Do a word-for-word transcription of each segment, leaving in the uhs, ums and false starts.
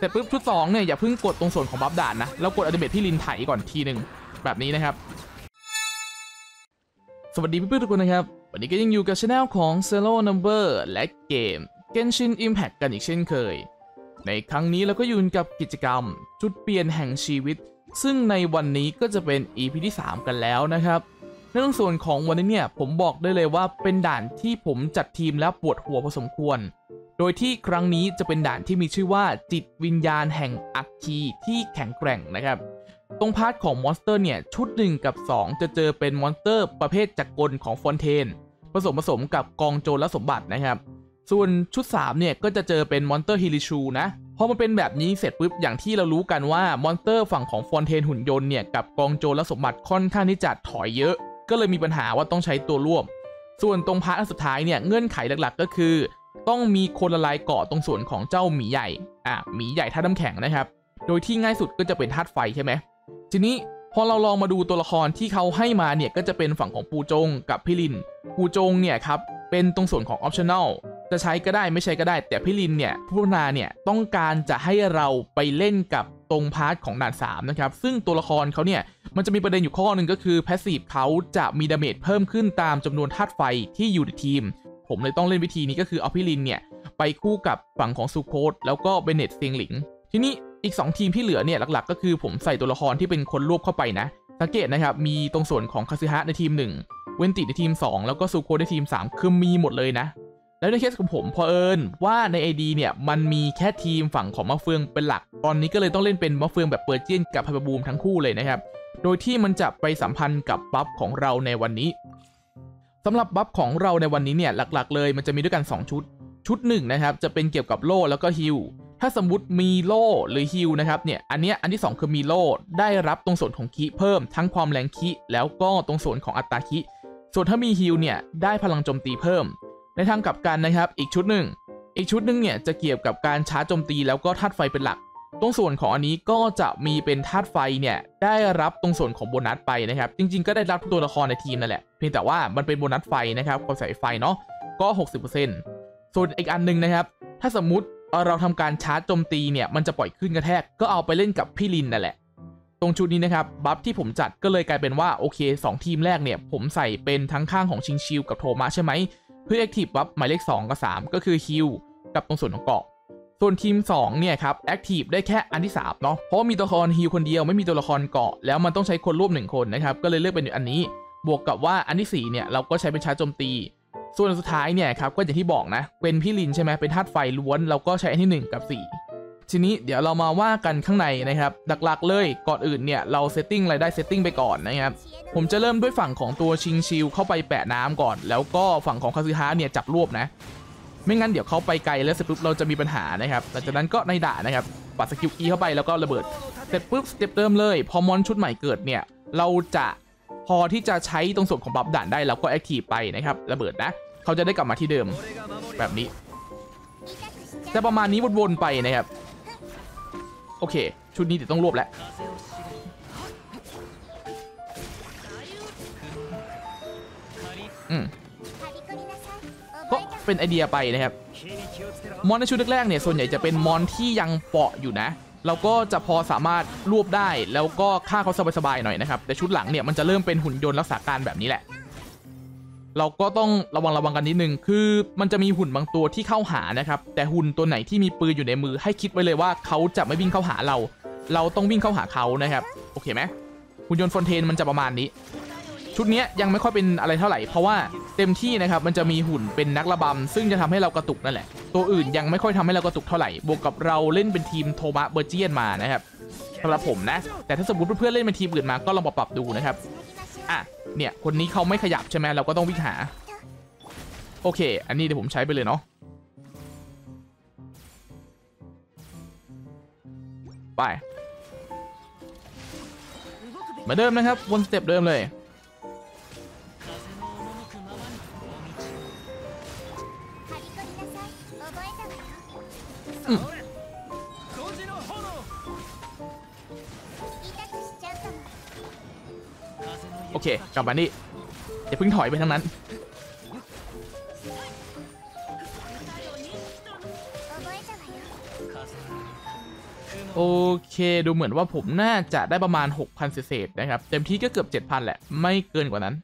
ร็จปุ๊บชุดสองเนี่ยอย่าเพิ่งกดตรงส่วนของบัฟด่านนะแล้วกดอัลติเมทพี่ลินไถก่อนทีหนึ่งแบบนี้นะครับสวัสดีเพื่อนๆทุกคนนะครับวันนี้ก็ยังอยู่กับช anel ของ Zero Number และเกม Genshin Impact กันอีกเช่นเคยในครั้งนี้เราก็อยู่กับกิจกรรมจุดเปลี่ยนแห่งชีวิตซึ่งในวันนี้ก็จะเป็น อี พี ที่สามกันแล้วนะครับในส่วนของวันนี้เนี่ยผมบอกได้เลยว่าเป็นด่านที่ผมจัดทีมแล้วปวดหัวพอสมควรโดยที่ครั้งนี้จะเป็นด่านที่มีชื่อว่าจิตวิญญาณแห่งอัคคีที่แข็งแกร่งนะครับตรงพาร์ทของมอนสเตอร์เนี่ยชุดหนึ่งกับสองจะเจอเป็นมอนสเตอร์ประเภทจักรกลของฟอนเทนผสมผสมกับกองโจรและสมบัตินะครับส่วนชุดสามเนี่ยก็จะเจอเป็นมอนสเตอร์ฮิริชูนะพอมันเป็นแบบนี้เสร็จปุ๊บอย่างที่เรารู้กันว่ามอนสเตอร์ฝั่งของฟอนเทนหุ่นยนต์เนี่ยกับกองโจรและสมบัติค่อนข้างที่จะถอยเยอะก็เลยมีปัญหาว่าต้องใช้ตัวร่วมส่วนตรงพาร์ทสุดท้ายเนี่ยเงื่อนไขหลักๆก็คือต้องมีคนละลายเกาะตรงส่วนของเจ้าหมีใหญ่อ่ะหมีใหญ่ธาตุน้ำแข็งนะครับโดยที่ง่ายสุดก็จะเป็นธาตุไฟใช่ไหมทีนี้พอเราลองมาดูตัวละครที่เขาให้มาเนี่ยก็จะเป็นฝั่งของปูจงกับพี่ลินปูจงเนี่ยครับเป็นตรงส่วนของ optional จะใช้ก็ได้ไม่ใช้ก็ได้แต่พี่ลินเนี่ยผู้พัฒนาเนี่ยต้องการจะให้เราไปเล่นกับตรงพาร์ทของด่านสามนะครับซึ่งตัวละครเขาเนี่ยมันจะมีประเด็นอยู่ข้อหนึ่งก็คือ passive เขาจะมีดาเมจเพิ่มขึ้นตามจำนวนธาตุไฟที่อยู่ในทีมผมเลยต้องเล่นวิธีนี้ก็คือเอาพี่ลินเนี่ยไปคู่กับฝั่งของซูโคสแล้วก็เบเนตเซียงหลิงทีนี้อีกสองทีมที่เหลือเนี่ยหลักๆก็คือผมใส่ตัวละครที่เป็นคนรวบเข้าไปนะสังเกตนะครับมีตรงส่วนของคาซึฮะในทีมหนึ่งเวนติในทีมสองแล้วก็ซูโคสในทีมสามคือมีหมดเลยนะแล้วในเคสของผมพอเอิญว่าใน ไอ ดี เนี่ยมันมีแค่ทีมฝั่งของมะเฟืองเป็นหลักตอนนี้ก็เลยต้องเล่นเป็นมะเฟืองแบบเปอร์เจียนกับไฮเปอร์บูมทั้งคู่เลยนะครับโดยที่มันจะไปสัมพันธ์กับบัฟของเราในวันนี้สำหรับบัฟของเราในวันนี้เนี่ยหลักๆเลยมันจะมีด้วยกันสองชุดชุดหนึ่งนะครับจะเป็นเกี่ยวกับโล่แล้วก็ฮิลถ้าสมมติมีโล่หรือฮิลนะครับเนี่ยอันเนี้ยอันที่สองคือมีโล่ได้รับตรงส่วนของคิเพิ่มทั้งความแรงคิแล้วก็ตรงส่วนของอัตราคิส่วนถ้ามีฮิลเนี่ยได้พลังโจมตีเพิ่มในทางกลับกันนะครับอีกชุดหนึ่งอีกชุดหนึ่งเนี่ยจะเกี่ยวกับการชาร์จโจมตีแล้วก็ธาตุไฟเป็นหลักตรงส่วนของอันนี้ก็จะมีเป็นธาตุไฟเนี่ยได้รับตรงส่วนของโบนัสไปนะครับจริงๆก็ได้รับตัวละครในทีมนั่นแหละเพียงแต่ว่ามันเป็นโบนัสไฟนะครับความใส่ไฟเนาะก็ หกสิบเปอร์เซ็นต์ ส่วนอีกอันนึงนะครับถ้าสมมุติเราทำการชาร์จโจมตีเนี่ยมันจะปล่อยขึ้นกระแทกก็เอาไปเล่นกับพี่ลินนั่นแหละตรงชุดนี้นะครับบัฟที่ผมจัดก็เลยกลายเป็นว่าโอเคสองทีมแรกเนี่ยผมใส่เป็นทั้งข้างของชิงชิวกับโทมะใช่ไหมเพื่อ Active บัฟหมายเลขสองกับสามก็คือฮิลกับตรงส่วนของเกาะส่วนทีมสองเนี่ยครับ Active ได้แค่อันที่สามเนาะเพราะมีตัวละครฮิลคนเดียวไม่มีตัวละครเกาะแล้วมันต้องใช้คนร่วมหนึ่งคนนะครับก็เลยเลือกเป็นอันนี้บวกกับว่าอันที่สี่เนี่ยเราก็ใช้เป็นชาร์จโจมตีส่วนสุดท้ายเนี่ยครับก็อย่างที่บอกนะเป็นพี่ลินใช่ไหมเป็นธาตุไฟล้วนเราก็ใช้อันที่หนึ่งกับสี่ทีนี้เดี๋ยวเรามาว่ากันข้างในนะครับหลักๆเลยก่อนอื่นเนี่ยเราเซตติ้งอะไรได้เซตติ้งไปก่อนนะครับผมจะเริ่มด้วยฝั่งของตัวชิงชิวเข้าไปแปะน้ำก่อนแล้วก็ฝั่งของคาซึฮะเนี่ยจับรวบนะไม่งั้นเดี๋ยวเขาไปไกลแล้วเสร็จปุ๊บเราจะมีปัญหานะครับหลังจากนั้นก็ในด่านะครับปัดสกิล E เข้าไปแล้วก็ระเบิดเสร็จปุ๊บสเต็ปเริ่มเลยพอมอนชุดใหม่เกิดเนี่ยเราจะพอที่จะใช้ตรงส่วนของบัฟด่านได้เราก็แอคทีฟไปนะครับระเบิดนะเขาจะได้กลับมาที่เดิมแบบนี้จะประมาณนี้วนๆไปนะครับโอเคชุดนี้เดี๋ยวต้องรวบแล้วอืมก็เป็นไอเดียไปนะครับมอนในชุดแรกๆเนี่ยส่วนใหญ่จะเป็นมอนที่ยังเปาะอยู่นะเราก็จะพอสามารถรวบได้แล้วก็ฆ่าเขาสบายๆหน่อยนะครับแต่ชุดหลังเนี่ยมันจะเริ่มเป็นหุ่นยนต์รักษาการแบบนี้แหละเราก็ต้องระวังระวังกันนิดนึงคือมันจะมีหุ่นบางตัวที่เข้าหานะครับแต่หุ่นตัวไหนที่มีปืนอยู่ในมือให้คิดไว้เลยว่าเขาจะไม่วิ่งเข้าหาเราเราต้องวิ่งเข้าหาเขานะครับโอเคไหมหุ่นยนต์ฟอนเทนมันจะประมาณนี้ชุดนี้ยังไม่ค่อยเป็นอะไรเท่าไหร่เพราะว่าเต็มที่นะครับมันจะมีหุ่นเป็นนักระบำซึ่งจะทำให้เรากระตุกนั่นแหละตัวอื่นยังไม่ค่อยทำให้เรากระตุกเท่าไหร่บวกกับเราเล่นเป็นทีมโทมะเบอร์เจียนมานะครับสำหรับผมนะแต่ถ้าสมมติเพื่อนๆเล่นเป็นทีมอื่นมาก็ลองปรับดูนะครับอ่ะเนี่ยคนนี้เขาไม่ขยับใช่ไหมเราก็ต้องวิ่งหาโอเคอันนี้เดี๋ยวผมใช้ไปเลยเนาะไปเหมือนเดิมนะครับวนสเต็ปเดิมเลยโอเคกลับมานี่อย่าเพิ่งถอยไปทั้งนั้นโอเคดูเหมือนว่าผมน่าจะได้ประมาณ หกพัน เศษๆนะครับเต็มที่ก็เกือบ เจ็ดพัน แหละไม่เกินกว่านั้น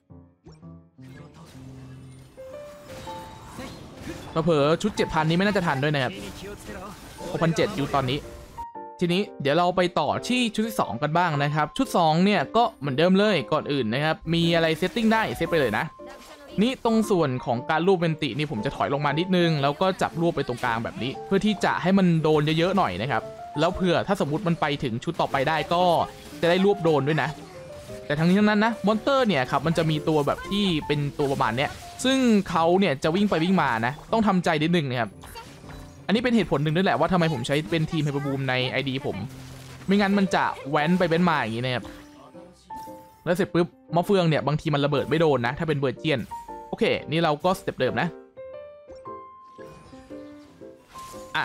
เผลอๆชุด เจ็ดพัน นี้ไม่น่าจะทันด้วยนะครับ หกพันเจ็ดร้อย อยู่ตอนนี้ทีนี้เดี๋ยวเราไปต่อที่ชุดที่สองกันบ้างนะครับชุดสองเนี่ยก็เหมือนเดิมเลยก่อนอื่นนะครับมีอะไรเซตติ้งได้เซตไปเลยนะนี่ตรงส่วนของการรูปเป็นตินี่ผมจะถอยลงมานิดนึงแล้วก็จับรูปไปตรงกลางแบบนี้เพื่อที่จะให้มันโดนเยอะๆหน่อยนะครับแล้วเผื่อถ้าสมมติมันไปถึงชุดต่อไปได้ก็จะได้รวบโดนด้วยนะแต่ทั้งนี้ทั้งนั้นนะมอนเตอร์เนี่ยครับมันจะมีตัวแบบที่เป็นตัวประมาณเนี้ยซึ่งเขาเนี่ยจะวิ่งไปวิ่งมานะต้องทำใจนิดนึงนะครับอันนี้เป็นเหตุผลหนึ่งด้วยแหละว่าทำไมผมใช้เป็นทีมไฮเปอร์บูมใน ไอ ดี ผมไม่งั้นมันจะแว้นไปแว้นมาอย่างนี้นะครับแล้วเสร็จปุ๊บมะเฟืองเนี่ยบางทีมันระเบิดไม่โดนนะถ้าเป็นเบอร์เจียนโอเคนี่เราก็สเต็ปเดิมนะอ่ะ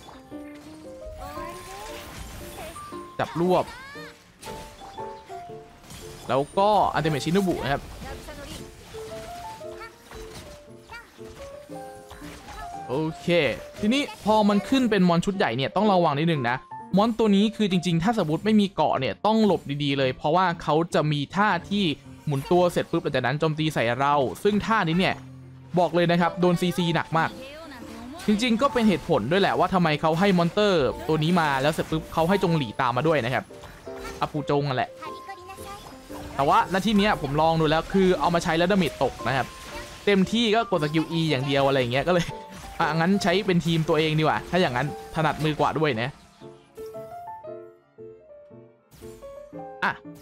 จับรวบแล้วก็อันเทเมชินุบุนะครับโอเคทีนี้พอมันขึ้นเป็นมอนชุดใหญ่เนี่ยต้องระวังนิดนึงนะมอนตัวนี้คือจริงๆถ้าสมมติไม่มีเกาะเนี่ยต้องหลบดีๆเลยเพราะว่าเขาจะมีท่าที่หมุนตัวเสร็จปุ๊บหลังจากนั้นโจมตีใส่เราซึ่งท่านี้เนี่ยบอกเลยนะครับโดนซีซีหนักมากจริงๆก็เป็นเหตุผลด้วยแหละว่าทำไมเขาให้มอนเตอร์ตัวนี้มาแล้วเสร็จปุ๊บเขาให้จงหลีตามมาด้วยนะครับอาปูจงนั่นแหละแต่ว่านาทีนี้ผมลองดูแล้วคือเอามาใช้แล้วดาเมจตกนะครับเต็มที่ก็กดสกิล E อย่างเดียวอะไรอย่างเงี้ยก็เลยอ่ะงั้นใช้เป็นทีมตัวเองดีกว่าถ้าอย่างนั้นถนัดมือกว่าด้วยนะอ่ะไป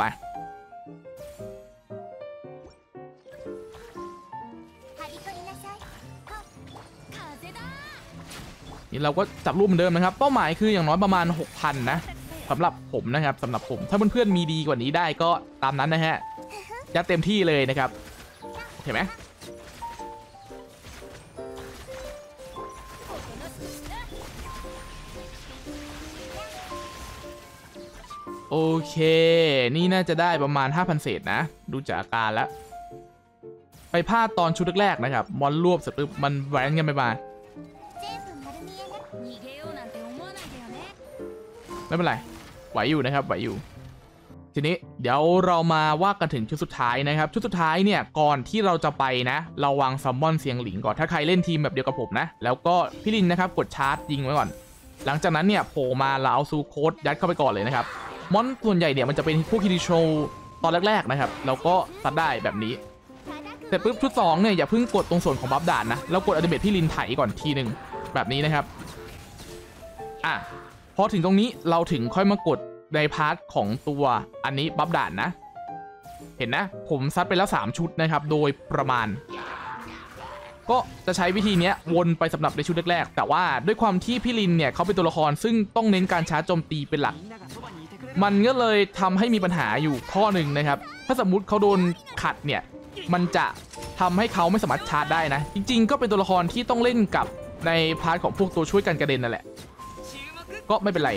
นี่เราก็จับรูปเหมือนเดิมนะครับเป้าหมายคืออย่างน้อยประมาณ หกพัน นะสำหรับผมนะครับสำหรับผมถ้าเพื่อนๆมีดีกว่านี้ได้ก็ตามนั้นนะฮะยัดเต็มที่เลยนะครับเห็นไหมโอเคนี่น่าจะได้ประมาณ ห้าพัน เศษนะดูจากอาการแล้วไปพลาดตอนชุดแรกๆนะครับมอนรวบเสร็จปุ๊บมันแหวนกันไปมาไม่เป็นไรไหวอยู่นะครับไหวอยู่ทีนี้เดี๋ยวเรามาว่ากันถึงชุดสุดท้ายนะครับชุดสุดท้ายเนี่ยก่อนที่เราจะไปนะเราวางซัมมอนเสียงหลิงก่อนถ้าใครเล่นทีมแบบเดียวกับผมนะแล้วก็พี่ลินนะครับกดชาร์จยิงไว้ก่อนหลังจากนั้นเนี่ยโผล่มาเราเอาซูโคดยัดเข้าไปก่อนเลยนะครับมอนส่วนใหญ่เนี่ยมันจะเป็นพวกฮิริโชตอนแรกๆนะครับแล้วก็ซัดได้แบบนี้เสร็จปุ๊บชุดสองเนี่ยอย่าเพิ่งกดตรงส่วนของบัฟด่านนะแล้วกดอัลติเมทพี่ลินไถก่อนทีหนึ่งแบบนี้นะครับอ่ะพอถึงตรงนี้เราถึงค่อยมากดในพาร์ทของตัวอันนี้บัฟด่านนะเห็นนะผมซัดไปแล้วสามชุดนะครับโดยประมาณก็จะใช้วิธีนี้วนไปสำหรับในชุดแรกๆแต่ว่าด้วยความที่พี่ลินเนี่ยเขาเป็นตัวละครซึ่งต้องเน้นการชาร์จโจมตีเป็นหลักมันก็เลยทำให้มีปัญหาอยู่ข้อหนึ่งนะครับถ้าสมมุติเขาโดนขัดเนี่ยมันจะทำให้เขาไม่สามารถชาร์จได้นะจริงๆก็เป็นตัวละครที่ต้องเล่นกับในพาร์ทของพวกตัวช่วยกันกระเด็นนั่นแหละก็ไม่เป็นไร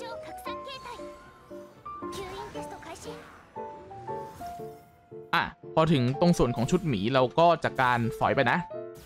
อ่ะพอถึงตรงส่วนของชุดหมีเราก็จัดการฝอยไปนะ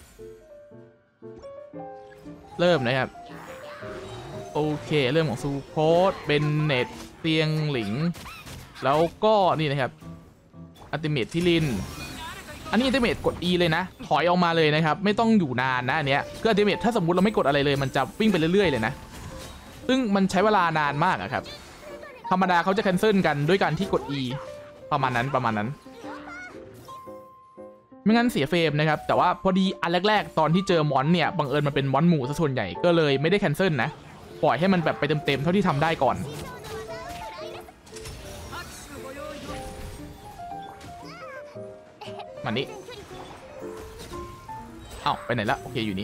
เริ่มนะครับโอเคเริ่มของซูโคดเป็นเน็ตเตียงหลิงแล้วก็นี่นะครับอัลติเมทพี่ลินอันนี้อัลติเมทกด E เลยนะถอยออกมาเลยนะครับไม่ต้องอยู่นานนะอันเนี้ยคืออัลติเมทถ้าสมมุติเราไม่กดอะไรเลยมันจะวิ่งไปเรื่อยๆเลยนะซึ่งมันใช้เวลานานมากอะครับธรรมดาเขาจะแคนเซิลกันด้วยการที่กด E ประมาณนั้นประมาณนั้นไม่งั้นเสียเฟรมนะครับแต่ว่าพอดีอันแรกๆตอนที่เจอมอนเนี่ยบังเอิญมันเป็นมอนหมู่ซะส่วนใหญ่ก็เลยไม่ได้แคนเซิลนะปล่อยให้มันแบบไปเต็มๆเท่าที่ทำได้ก่อนมันนี้เอ้าไปไหนละโอเคอยู่นี่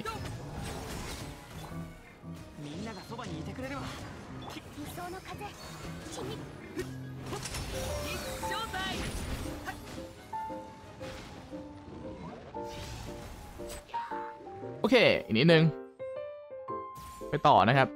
โอเคอีกนิดนึงไปต่อนะครับ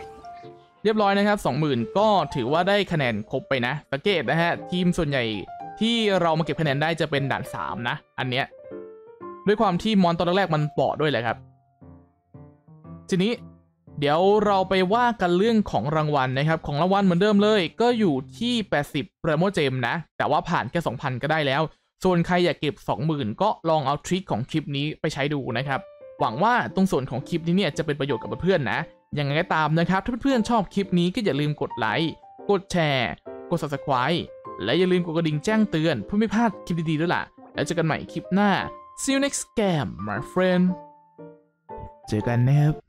เรียบร้อยนะครับ สองหมื่น ก็ถือว่าได้คะแนนครบไปนะสังเกตนะฮะทีมส่วนใหญ่ที่เรามาเก็บคะแนนได้จะเป็นด่านสามนะอันเนี้ยด้วยความที่มอนตอนแรกๆมันเปราะด้วยแหละครับทีนี้เดี๋ยวเราไปว่ากันเรื่องของรางวัลนะครับของรางวัลเหมือนเดิมเลยก็อยู่ที่แปดสิบโปรโมเจมนะแต่ว่าผ่านแค่ สองพัน ก็ได้แล้วส่วนใครอยากเก็บ สองหมื่น ก็ลองเอาทริคของคลิปนี้ไปใช้ดูนะครับหวังว่าตรงส่วนของคลิปนี้เนี่ยจะเป็นประโยชน์กับเพื่อนๆนะยังไงก็ตามนะครับถ้าเพื่อนๆชอบคลิปนี้ก็อย่าลืมกดไลค์กดแชร์กด ซับสไครบ์ และอย่าลืมกดกระดิ่งแจ้งเตือนเพื่อไม่พลาดคลิปดีๆด้วยล่ะแล้วเจอกันใหม่คลิปหน้า See you next game my friend เจอกันนะครับ